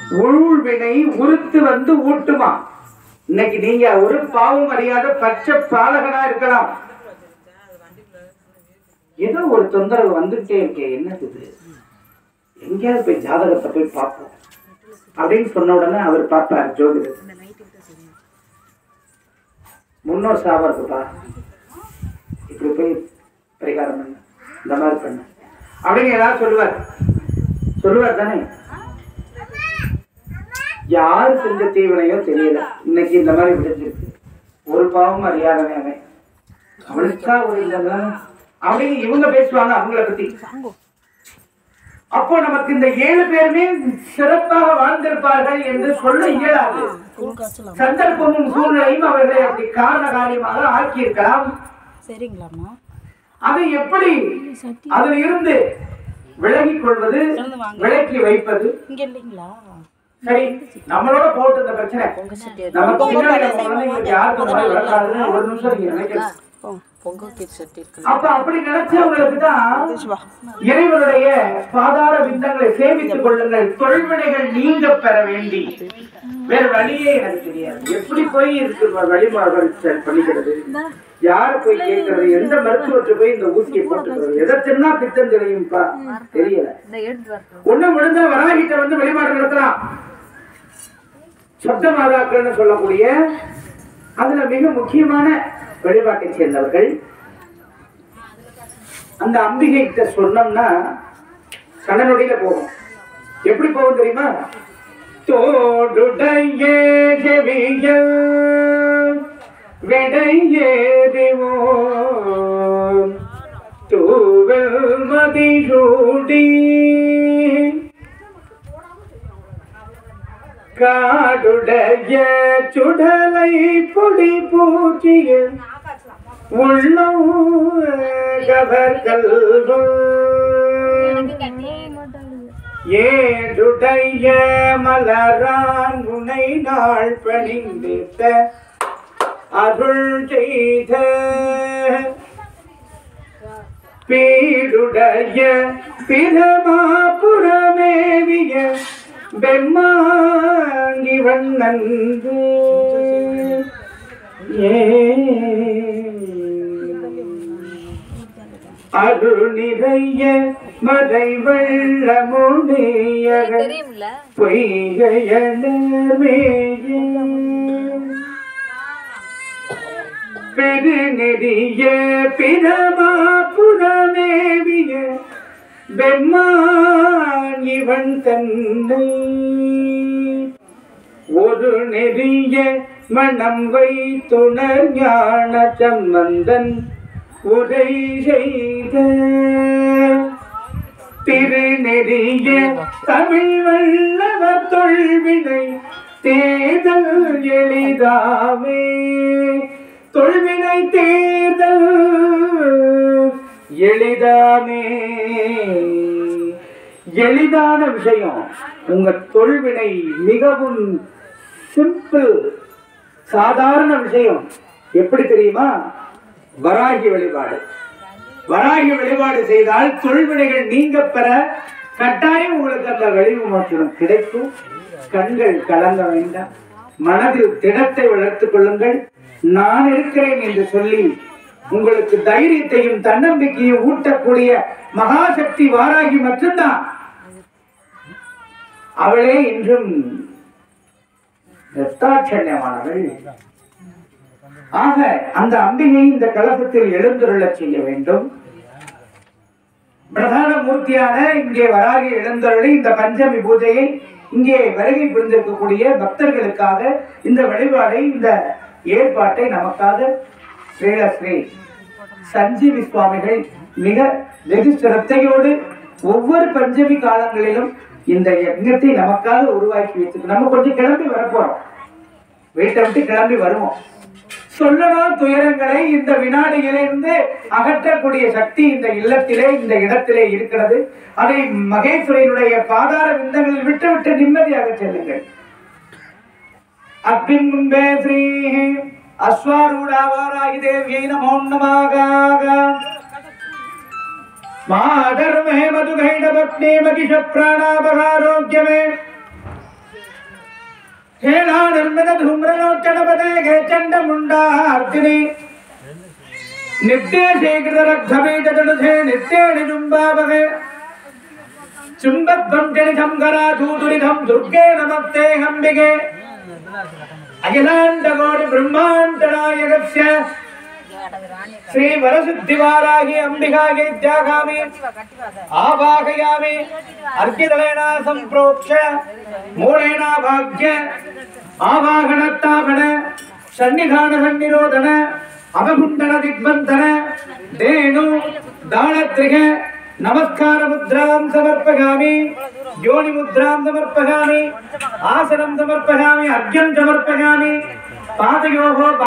உள்வினை உறுத்து வந்து ஊட்டுமா. இன்னைக்கு நீங்க ஒரு பாவம் அறியாத பச்சை பாலகனா இருக்கலாம், ஏதோ ஒரு தொந்தரவு வந்துட்டே இருக்கே, என்னது எங்கேயாவது போய் ஜாதகத்தை போய் பார்ப்போம் அப்படின்னு சொன்ன உடனே அவர் பார்ப்பார் ஜோதிடர். முன்னோர் சாபம் இருக்குப்பா, இப்படி போய் பரிகாரம் பண்ண, இந்த மாதிரி பண்ண அப்படின்னு ஏதாவது சொல்லுவார் தானே. யாரு செஞ்ச தீவினையோ தெரியல, இன்னைக்கு இந்த மாதிரி விடுஞ்சிருக்கு. ஒரு பாவம் அறியாதவன் அவனுக்கா ஒரு அப்படின்னு இவங்க பேசுவாங்க அவங்கள பத்தி. அப்போ நமக்கு இந்த 7 பேருமே சிறப்பாக வாழ்ந்திருப்பார்கள் என்று சொல்ல இயலாது. சந்தர்ப்பமும் சூழ்நிலையும் அவர்களை அப்படி காரண காரியமாக ஆக்கியிருக்கலாம். அதை எப்படி அதில் இருந்து விலகிக் கொள்வது, விலக்கி வைப்பது? சரி, நம்மளோட போட்டு இந்த பிரச்சனை நமக்கு பின்னாடி யாருக்கும் ஒரு நிமிஷம் நீங்க நினைக்கலாம். அப்ப அப்படி நினைச்சவங்களுக்கு தான் இறைவனுடைய பாதார விந்தங்களை சேமித்துக் கொள்ளுங்கள், தொல்வினைகள் நீங்க பெற வேண்டி. வேற வழியே எனக்கு தெரியாது. எப்படி போய் இருக்கு வழிபாடுகள் பண்ணிக்கிறது, யார போய் கேட்கறது, எந்த மருத்துவத்தை போய் இந்த ஊசியை போட்டுக்கிறது, எதை தின்னா பித்தம் தெரியும்பா தெரியல. ஒண்ணு முடிஞ்ச வராகிட்ட வந்து வழிபாடு நடத்தலாம். சப்த மாதாக்கள்னு சொல்லக்கூடிய அதுல மிக முக்கியமான வழிபாட்டை சேர்ந்தவர்கள். அந்த அம்பிகை கிட்ட சொன்னோம்னா கண்ணனுடைய போகும். எப்படி போகும் தெரியுமா? தோடுடைய செவிகள் விடையேறிவோ தூவல் மதிசூடி காடுடைய சுடலை பொடி பூச்சிய உள்ளம் கவர்கள் ஏடுடைய மலரான் உனை நாள் பணிந்திட்ட அருள் செய்த பீடுடைய பிரமாபுரமேவிய பெம்மாங்கி வண்ணன்று அருள் நிறைய மதை வெள்ளமுடைய பொய்கையனர்மேய பெருநெடிய பிரமாபுரமேவிய பெம்மான் இவன் தன்னை ஒரு நெறிய மனம் வைத்துணர் ஞான சம்பந்தன் உரை செய்த திருநெறிய தமிழ் வல்லவர் தொல்வினை தேர்தல் எளிதாவே. தொல்வினை தேர்தல் எளிதானே, எளிதான விஷயம். உங்க தொல்வினை மிகவும் சிம்பிள், சாதாரண விஷயம். எப்படி தெரியுமா? வராகி வழிபாடு. வராகி வழிபாடு செய்தால் தொல்வினைகள் நீங்க பெற கட்டாயம் உங்களுக்கு அந்த வழிமுறை கிடைக்கும். கண்கள் கலங்க வேண்டாம், மனதில் திடத்தை வளர்த்துக் கொள்ளுங்கள். நான் இருக்கிறேன் என்று சொல்லி உங்களுக்கு தைரியத்தையும் தன்னம்பிக்கையும் ஊட்டக்கூடிய மகாசக்தி வாராகி மட்டும்தான். அவளே இன்றும் ரத்தாட்சண்யமானவள். ஆக அந்த அம்பிகை இந்த கலசத்தில் எழுந்தருளச் செய்ய வேண்டும். பிரதான மூர்த்தியான இங்கே வராகி எழுந்தருளி இந்த பஞ்சமி பூஜையை இங்கே வருகை புரிந்திருக்கக்கூடிய பக்தர்களுக்காக இந்த வழிபாடை, இந்த ஏற்பாட்டை நமக்காக ஸ்ரீ சஞ்சீவி சுவாமிகள் மிக வெகு சிரத்தையோடு ஒவ்வொரு பஞ்சமி காலங்களிலும் இந்த யஜ்ஞத்தை நமக்காக உருவாக்கி வைத்து நம்ம கொஞ்சம் கிளம்பி வரப்போறோம். வீட்டை விட்டு கிளம்பி வருவோம். சொல்லணும் துயரங்களை இந்த வினாடியிலிருந்து அகற்றக்கூடிய சக்தி இந்த இல்லத்திலே, இந்த இடத்திலே இருக்கிறது. அதை மகேஸ்வரனுடைய பாதார விந்தங்களில் விட்டு விட்டு நிம்மதியாக செல்லுங்கள். அப்பின் முன்பே ஸ்ரீ அஸ்வாரூடாவாராகி தேவியை நமோ நமக. மாதர்மே மதுகைட பக்னே மகிஷ பிராணாபகாரோக்கியமே हेला निर्मित धूम्रलोचनपदे गे चंडमुंडा अर्जुनी नित्य शेखर रक्तबीजतुलसे नित्य निजुम्बावगे चुंबद्वंजनि संकरा धूतुरिधं दुर्गे नमस्ते अंबिके अखिलांडकोटि ब्रह्मांडनायकस्य श्री वरसिद्धिवाराहि अंबिकायै ध्यायामि आवाहयामि अर्घ्यदलेन संप्रोक्ष्य मूलेन भाग्य आवाहनत्तापन सन्निधान सन्निरोधन अवकुंडन दिग्बंधन धेनु दानत्रिक नमस्कार मुद्रां समर्पयामि योनि मुद्रां समर्पयामि आसनं समर्पयामि अर्घ्यं समर्पयामि पादयोः